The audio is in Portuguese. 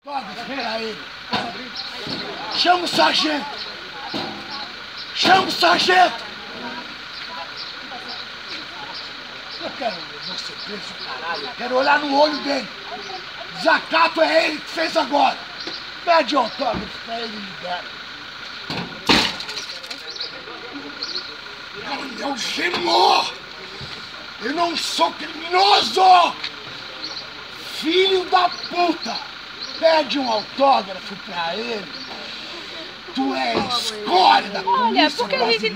Espera ele. Chama o sargento. Chama o sargento. Eu quero ver você preso, caralho. Eu quero olhar no olho dele. Desacato é ele que fez agora. Pede autógrafo pra ele e libera. Não, algemou! Eu não sou criminoso! Filho da puta! Pede um autógrafo pra ele. Tu é escória da polícia brasileira.